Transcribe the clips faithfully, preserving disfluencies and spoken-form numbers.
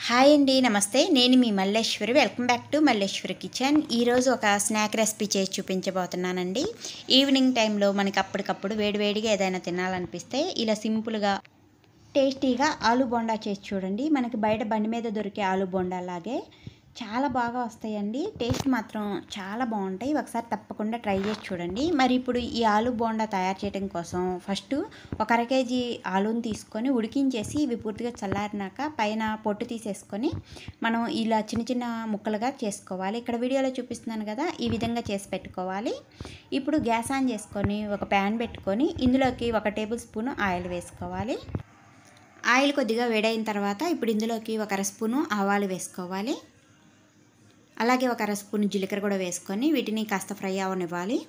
Hi అండి, నమస్తే. నేను మీ Malleswari. Welcome back to Malleswari kitchen. ఈరోజు ఒక స్నాక్ రెసిపీ చేసి చూపించబోతున్నానండి. ఈవినింగ్ టైంలో మనకి అప్పటికప్పుడు వేడివేడిగా ఏదైనా తినాలనిపిస్తే ఇలా సింపుల్గా టేస్టీగా ఆలు బోండా చేసి చూడండి. మనకి బయట బండి మీద దొరికే ఆలు బోండా లాగే చాలా బాగా వస్తాయండి. టేస్ట్ మాత్రం చాలా బాగుంటాయి. ఒకసారి తప్పకుండా ట్రై చేసి చూడండి. మరి ఇప్పుడు ఈ ఆలు బోండా తయారు చేయడం కోసం ఫస్ట్ ఒక అర కేజీ ఆలుని తీసుకొని ఉడికించేసి ఇవి పూర్తిగా చల్లారినాక పైన పొట్టు తీసేసుకొని మనం ఇలా చిన్న చిన్న ముక్కలుగా చేసుకోవాలి. ఇక్కడ వీడియోలో చూపిస్తున్నాను కదా, ఈ విధంగా చేసి పెట్టుకోవాలి. ఇప్పుడు గ్యాస్ ఆన్ చేసుకొని ఒక ప్యాన్ పెట్టుకొని ఇందులోకి ఒక టేబుల్ స్పూన్ ఆయిల్ వేసుకోవాలి. ఆయిల్ కొద్దిగా వేడైన తర్వాత ఇప్పుడు ఇందులోకి ఒక అర స్పూను ఆవాలు వేసుకోవాలి. అలాగే ఒక అర స్పూన్ జీలకర్ర కూడా వేసుకొని వీటిని కాస్త ఫ్రై అవనివ్వాలి.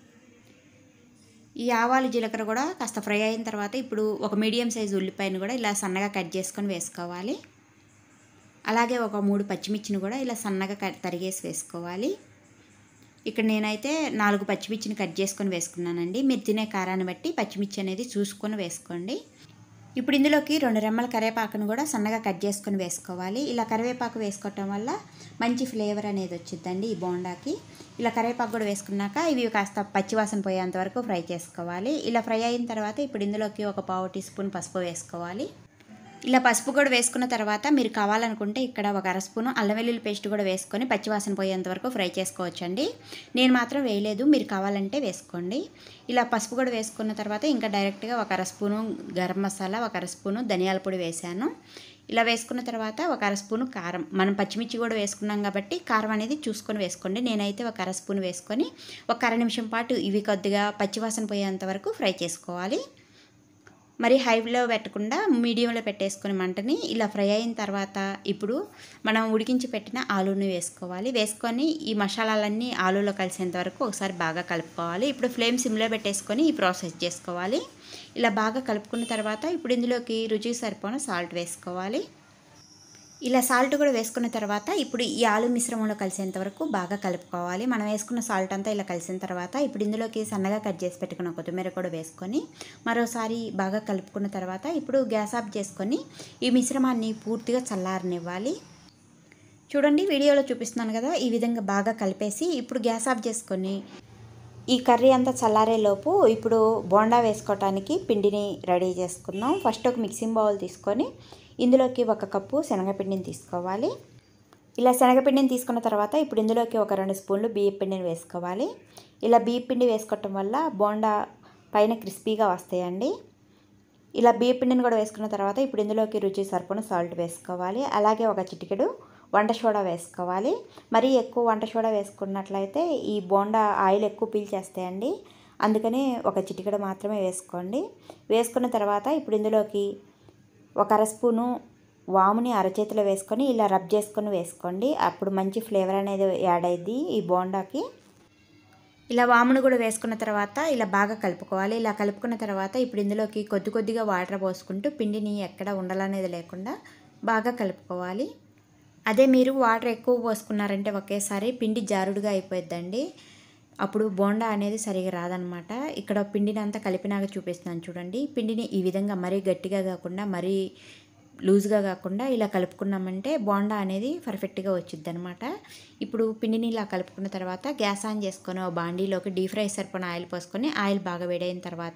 ఈ ఆవాలు జీలకర్ర కూడా కాస్త ఫ్రై అయిన తర్వాత ఇప్పుడు ఒక మీడియం సైజు ఉల్లిపాయను కూడా ఇలా సన్నగా కట్ చేసుకొని వేసుకోవాలి. అలాగే ఒక మూడు పచ్చిమిర్చిని కూడా ఇలా సన్నగా కట్ తరిగేసి వేసుకోవాలి. ఇక్కడ నేనైతే నాలుగు పచ్చిమిర్చిని కట్ చేసుకొని వేసుకున్నానండి. మీరు తినే కారాన్ని బట్టి పచ్చిమిర్చి అనేది చూసుకొని వేసుకోండి. ఇప్పుడు ఇందులోకి రెండు రెమ్మల కరివేపాకును కూడా సన్నగా కట్ చేసుకొని వేసుకోవాలి. ఇలా కరివేపాకు వేసుకోవటం వల్ల మంచి ఫ్లేవర్ అనేది వచ్చిందండి ఈ బోండాకి. ఇలా కరివేపాకు కూడా వేసుకున్నాక ఇవి కాస్త పచ్చివాసన పోయేంత వరకు ఫ్రై చేసుకోవాలి. ఇలా ఫ్రై అయిన తర్వాత ఇప్పుడు ఇందులోకి ఒక పావు టీ స్పూన్ పసుపు వేసుకోవాలి. ఇలా పసుపు కూడా వేసుకున్న తర్వాత మీరు కావాలనుకుంటే ఇక్కడ ఒక అర స్పూను అల్లం వెల్లుల్లి పేస్ట్ కూడా వేసుకొని పచ్చివాసన పోయేంత వరకు ఫ్రై చేసుకోవచ్చండి. నేను మాత్రం వేయలేదు, మీరు కావాలంటే వేసుకోండి. ఇలా పసుపు కూడా వేసుకున్న తర్వాత ఇంకా డైరెక్ట్గా ఒక అర స్పూను గరం మసాలా, ఒక అర స్పూను ధనియాల పొడి వేసాను. ఇలా వేసుకున్న తర్వాత ఒక అర స్పూను కారం, మనం పచ్చిమిర్చి కూడా వేసుకున్నాం కాబట్టి కారం అనేది చూసుకొని వేసుకోండి. నేనైతే ఒక అర స్పూన్ వేసుకొని ఒక అర నిమిషం పాటు ఇవి కొద్దిగా పచ్చివాసన పోయేంత వరకు ఫ్రై చేసుకోవాలి. మరి హైలో పెట్టకుండా మీడియంలో పెట్టేసుకొని మంటని ఇలా ఫ్రై అయిన తర్వాత ఇప్పుడు మనం ఉడికించి పెట్టిన ఆలూని వేసుకోవాలి. వేసుకొని ఈ మసాలాలన్నీ ఆలూలో కలిసేంత వరకు ఒకసారి బాగా కలుపుకోవాలి. ఇప్పుడు ఫ్లేమ్ సిమ్లో పెట్టేసుకొని ఈ ప్రాసెస్ చేసుకోవాలి. ఇలా బాగా కలుపుకున్న తర్వాత ఇప్పుడు ఇందులోకి రుచికి సరిపోయిన సాల్ట్ వేసుకోవాలి. ఇలా సాల్ట్ కూడా వేసుకున్న తర్వాత ఇప్పుడు ఈ ఆలు మిశ్రమంలో కలిసేంత వరకు బాగా కలుపుకోవాలి. మనం వేసుకున్న సాల్ట్ అంతా ఇలా కలిసిన తర్వాత ఇప్పుడు ఇందులోకి సన్నగా కట్ చేసి పెట్టుకున్న కొత్తిమీర కూడా వేసుకొని మరోసారి బాగా కలుపుకున్న తర్వాత ఇప్పుడు గ్యాస్ ఆఫ్ చేసుకొని ఈ మిశ్రమాన్ని పూర్తిగా చల్లారనివ్వాలి. చూడండి, వీడియోలో చూపిస్తున్నాను కదా, ఈ విధంగా బాగా కలిపేసి ఇప్పుడు గ్యాస్ ఆఫ్ చేసుకొని ఈ కర్రీ అంతా చల్లారేలోపు ఇప్పుడు బోండా వేసుకోవటానికి పిండిని రెడీ చేసుకుందాం. ఫస్ట్ ఒక మిక్సింగ్ బౌల్ తీసుకొని ఇందులోకి ఒక కప్పు శనగపిండిని తీసుకోవాలి. ఇలా శనగపిండిని తీసుకున్న తర్వాత ఇప్పుడు ఇందులోకి ఒక రెండు స్పూన్లు బియ్యం పిండిని వేసుకోవాలి. ఇలా బియ్యం పిండి వేసుకోవటం వల్ల బోండా పైన క్రిస్పీగా వస్తాయండి. ఇలా బియ్యం పిండిని కూడా వేసుకున్న తర్వాత ఇప్పుడు ఇందులోకి రుచి సరిపడిన సాల్ట్ వేసుకోవాలి. అలాగే ఒక చిటికెడు వంట సోడా వేసుకోవాలి. మరీ ఎక్కువ వంట సోడా వేసుకున్నట్లయితే ఈ బోండా ఆయిల్ ఎక్కువ పీల్చేస్తాయండి. అందుకని ఒక చిటికెడు మాత్రమే వేసుకోండి. వేసుకున్న తర్వాత ఇప్పుడు ఇందులోకి ఒక అర స్పూను వాముని అరచేతిలో వేసుకొని ఇలా రబ్ చేసుకొని వేసుకోండి. అప్పుడు మంచి ఫ్లేవర్ అనేది యాడ్ అయ్యింది ఈ బోండాకి. ఇలా వామును కూడా వేసుకున్న తర్వాత ఇలా బాగా కలుపుకోవాలి. ఇలా కలుపుకున్న తర్వాత ఇప్పుడు ఇందులోకి కొద్ది కొద్దిగా వాటర్ పోసుకుంటూ పిండిని ఎక్కడ ఉండలనేది లేకుండా బాగా కలుపుకోవాలి. అదే మీరు వాటర్ ఎక్కువ పోసుకున్నారంటే ఒకేసారి పిండి జారుడుగా అయిపోద్దండి. అప్పుడు బోండా అనేది సరిగా రాదనమాట. ఇక్కడ పిండిని అంతా కలిపినాక చూపిస్తున్నాను చూడండి. పిండిని ఈ విధంగా మరీ గట్టిగా కాకుండా మరీ లూజ్గా కాకుండా ఇలా కలుపుకున్నామంటే బోండా అనేది పర్ఫెక్ట్గా వచ్చింది అనమాట. ఇప్పుడు పిండిని ఇలా కలుపుకున్న తర్వాత గ్యాస్ ఆన్ చేసుకొని ఒక బాండీలోకి డీప్ ఫ్రై సరిపడిన ఆయిల్ పోసుకొని ఆయిల్ బాగా వేడైన తర్వాత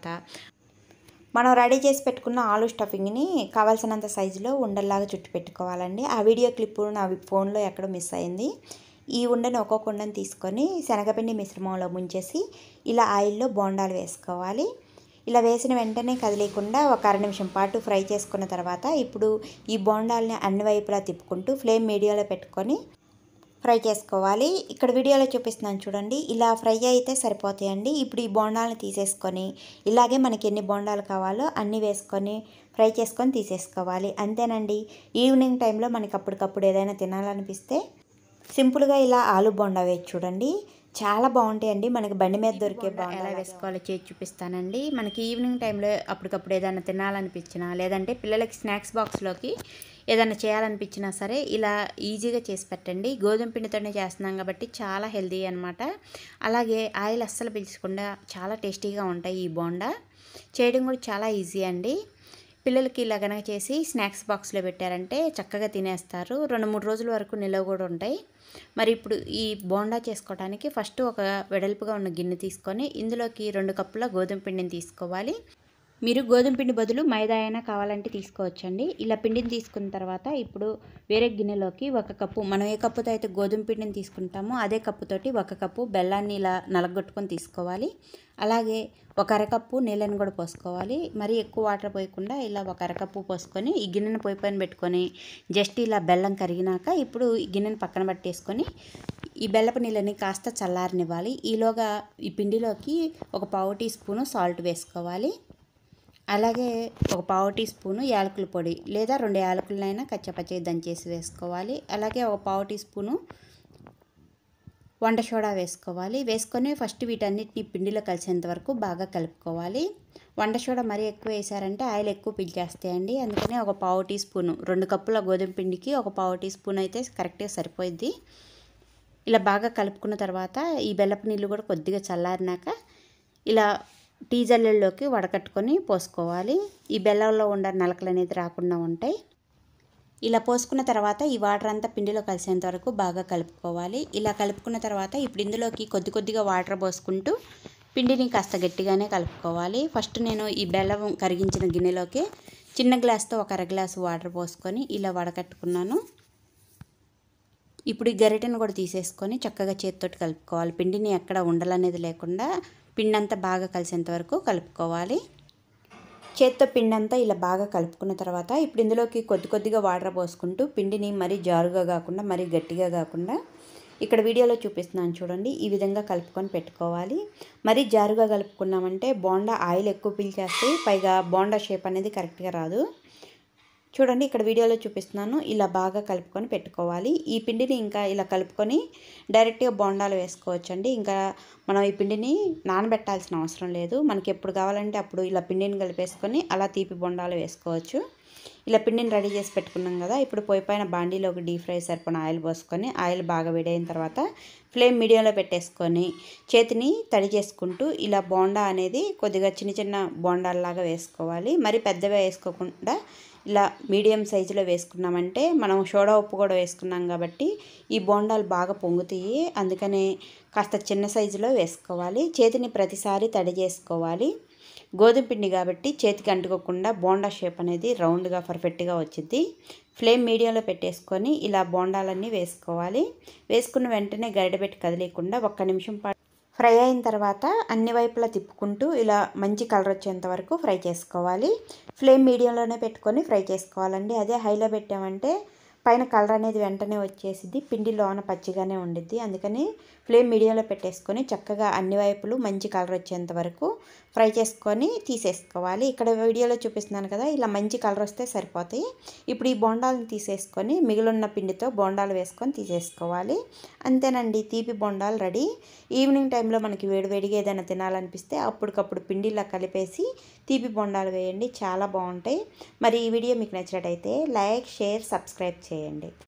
మనం రెడీ చేసి పెట్టుకున్న ఆలు స్టఫింగ్ని కావాల్సినంత సైజులో ఉండల్లాగా చుట్టు పెట్టుకోవాలండి. ఆ వీడియో క్లిప్ నా ఫోన్లో ఎక్కడో మిస్ అయింది. ఈ ఉండని ఒక్కొక్క ఉండని తీసుకొని శనగపిండి మిశ్రమంలో ముంచేసి ఇలా ఆయిల్లో బోండాలు వేసుకోవాలి. ఇలా వేసిన వెంటనే కదిలేకుండా ఒక అర నిమిషం పాటు ఫ్రై చేసుకున్న తర్వాత ఇప్పుడు ఈ బోండాలని అన్ని వైపులా తిప్పుకుంటూ ఫ్లేమ్ మీడియంలో పెట్టుకొని ఫ్రై చేసుకోవాలి. ఇక్కడ వీడియోలో చూపిస్తున్నాను చూడండి, ఇలా ఫ్రై అయితే సరిపోతాయండి. ఇప్పుడు ఈ బోండాలను తీసేసుకొని ఇలాగే మనకి ఎన్ని బోండాలు కావాలో అన్నీ వేసుకొని ఫ్రై చేసుకొని తీసేసుకోవాలి. అంతేనండి. ఈవినింగ్ టైంలో మనకి అప్పటికప్పుడు ఏదైనా తినాలనిపిస్తే సింపుల్గా ఇలా ఆలు బోండా వేసి చూడండి, చాలా బాగుంటాయండి. మనకి బండి మీద దొరికే బోండా ఎలా వేసుకోవాలో చేసి చూపిస్తానండి. మనకి ఈవినింగ్ టైంలో అప్పటికప్పుడు ఏదైనా తినాలనిపించినా లేదంటే పిల్లలకి స్నాక్స్ బాక్స్లోకి ఏదైనా చేయాలనిపించినా సరే ఇలా ఈజీగా చేసి పెట్టండి. గోధుమ పిండితోనే చేస్తున్నాం కాబట్టి చాలా హెల్తీ అనమాట. అలాగే ఆయిల్ అస్సలు పీల్చకుండా చాలా టేస్టీగా ఉంటాయి ఈ బోండా. చేయడం కూడా చాలా ఈజీ అండి. పిల్లలకి ఇలా గనక చేసి స్నాక్స్ బాక్స్లో పెట్టారంటే చక్కగా తినేస్తారు. రెండు మూడు రోజుల వరకు నిలవ కూడా ఉంటాయి. మరి ఇప్పుడు ఈ బోండా చేసుకోవడానికి ఫస్ట్ ఒక వెడల్పుగా ఉన్న గిన్నె తీసుకొని ఇందులోకి రెండు కప్పుల గోధుమ పిండిని తీసుకోవాలి. మీరు గోధుమ పిండి బదులు మైదా అయినా కావాలంటే తీసుకోవచ్చండి. ఇలా పిండిని తీసుకున్న తర్వాత ఇప్పుడు వేరే గిన్నెలోకి ఒక కప్పు, మనం ఏ కప్పుతో అయితే గోధుమ పిండిని తీసుకుంటామో అదే కప్పుతోటి ఒక కప్పు బెల్లాన్ని ఇలా నలగొట్టుకొని తీసుకోవాలి. అలాగే ఒక అరకప్పు నీళ్ళని కూడా పోసుకోవాలి. మరి ఎక్కువ వాటర్ పోయకుండా ఇలా ఒక అరకప్పు పోసుకొని ఈ గిన్నెను పొయ్యి పైన పెట్టుకొని జస్ట్ ఇలా బెల్లం కరిగినాక ఇప్పుడు ఈ గిన్నెను పక్కన పట్టేసుకొని ఈ బెల్లపు నీళ్ళని కాస్త చల్లారనివ్వాలి. ఈలోగా ఈ పిండిలోకి ఒక పావు టీ స్పూను సాల్ట్ వేసుకోవాలి. అలాగే ఒక పావు టీ స్పూను యాలకుల పొడి లేదా రెండు యాలకులనైనా కచ్చపచ్చ దంచేసి వేసుకోవాలి. అలాగే ఒక పావు టీ స్పూను వంట సోడా వేసుకోవాలి. వేసుకొని ఫస్ట్ వీటన్నిటిని పిండిలో కలిసేంత వరకు బాగా కలుపుకోవాలి. వంట సోడా మరీ ఎక్కువ వేసారంటే ఆయిల్ ఎక్కువ పీల్చేస్తాయండి. అందుకని ఒక పావు టీ స్పూను, రెండు కప్పుల గోధుమ పిండికి ఒక పావు టీ స్పూన్ అయితే కరెక్ట్గా సరిపోద్ది. ఇలా బాగా కలుపుకున్న తర్వాత ఈ బెల్లపు నీళ్ళు కూడా కొద్దిగా చల్లారినాక ఇలా టీ జల్లెల్లోకి వడకట్టుకొని పోసుకోవాలి. ఈ బెల్లంలో ఉండే నలకలు అనేది రాకుండా ఉంటాయి. ఇలా పోసుకున్న తర్వాత ఈ వాటర్ అంతా పిండిలో కలిసేంత వరకు బాగా కలుపుకోవాలి. ఇలా కలుపుకున్న తర్వాత ఇప్పుడు ఇందులోకి కొద్ది కొద్దిగా వాటర్ పోసుకుంటూ పిండిని కాస్త గట్టిగానే కలుపుకోవాలి. ఫస్ట్ నేను ఈ బెల్లం కరిగించిన గిన్నెలోకి చిన్న గ్లాస్తో ఒక అర గ్లాసు వాటర్ పోసుకొని ఇలా వడకట్టుకున్నాను. ఇప్పుడు ఈ గరిటెను కూడా తీసేసుకొని చక్కగా చేతితోటి కలుపుకోవాలి. పిండిని ఎక్కడ ఉండలనేది లేకుండా పిండి అంతా బాగా కలిసేంత వరకు కలుపుకోవాలి. చేత్తో పిండి అంతా ఇలా బాగా కలుపుకున్న తర్వాత ఇప్పుడు ఇందులోకి కొద్ది కొద్దిగా వాటర్ పోసుకుంటూ పిండిని మరీ జారుగా కాకుండా మరీ గట్టిగా కాకుండా ఇక్కడ వీడియోలో చూపిస్తున్నాను చూడండి, ఈ విధంగా కలుపుకొని పెట్టుకోవాలి. మరీ జారుగా కలుపుకున్నామంటే బోండా ఆయిల్ ఎక్కువ పీల్చేస్తాయి, పైగా బోండా షేప్ అనేది కరెక్ట్గా రాదు. చూడండి ఇక్కడ వీడియోలో చూపిస్తున్నాను, ఇలా బాగా కలుపుకొని పెట్టుకోవాలి. ఈ పిండిని ఇంకా ఇలా కలుపుకొని డైరెక్ట్గా బోండాలు వేసుకోవచ్చండి. ఇంకా మనం ఈ పిండిని నానబెట్టాల్సిన అవసరం లేదు. మనకి ఎప్పుడు కావాలంటే అప్పుడు ఇలా పిండిని కలిపేసుకొని అలా తీపి బోండాలు వేసుకోవచ్చు. ఇలా పిండిని రెడీ చేసి పెట్టుకున్నాం కదా, ఇప్పుడు పొయ్యి పైన బాండీలో ఒక డీప్ ఫ్రై సరిపడిన ఆయిల్ పోసుకొని ఆయిల్ బాగా వేడైన తర్వాత ఫ్లేమ్ మీడియంలో పెట్టేసుకొని చేతిని తడి చేసుకుంటూ ఇలా బోండా అనేది కొద్దిగా చిన్న చిన్న బోండాల్లాగా వేసుకోవాలి. మరి పెద్దగా వేసుకోకుండా ఇలా మీడియం సైజులో వేసుకున్నామంటే మనం సోడా ఉప్పు కూడా వేసుకున్నాం కాబట్టి ఈ బోండాలు బాగా పొంగుతాయి. అందుకనే కాస్త చిన్న సైజులో వేసుకోవాలి. చేతిని ప్రతిసారి తడి చేసుకోవాలి. గోధుమ పిండి కాబట్టి చేతికి అంటుకోకుండా బోండా షేప్ అనేది రౌండ్గా పర్ఫెక్ట్గా వచ్చింది. ఫ్లేమ్ మీడియంలో పెట్టేసుకొని ఇలా బోండాలన్నీ వేసుకోవాలి. వేసుకున్న వెంటనే గరిటె పెట్టి కదిలేయకుండా ఒక్క నిమిషం పాటు ఫ్రై అయిన తర్వాత అన్ని వైపులా తిప్పుకుంటూ ఇలా మంచి కలర్ వచ్చేంత వరకు ఫ్రై చేసుకోవాలి. ఫ్లేమ్ మీడియంలోనే పెట్టుకొని ఫ్రై చేసుకోవాలండి. అదే హైలో పెట్టామంటే పైన కలర్ అనేది వెంటనే వచ్చేసిద్ది, పిండి లోన పచ్చిగానే ఉండిద్ది. అందుకని ఫ్లేమ్ మీడియంలో పెట్టేసుకొని చక్కగా అన్ని వైపులు మంచి కలర్ వచ్చేంత వరకు ఫ్రై చేసుకొని తీసేసుకోవాలి. ఇక్కడ వీడియోలో చూపిస్తున్నాను కదా, ఇలా మంచి కలర్ వస్తే సరిపోతాయి. ఇప్పుడు ఈ బోండాలను తీసేసుకొని మిగిలిన పిండితో బోండాలు వేసుకొని తీసేసుకోవాలి. అంతేనండి, తీపి బోండాలు రెడీ. ఈవినింగ్ టైంలో మనకి వేడివేడిగా ఏదైనా తినాలనిపిస్తే అప్పటికప్పుడు పిండిలా కలిపేసి తీపి బోండాలు వేయండి, చాలా బాగుంటాయి. మరి ఈ వీడియో మీకు నచ్చినట్టయితే లైక్, షేర్, సబ్స్క్రైబ్ చేయండి.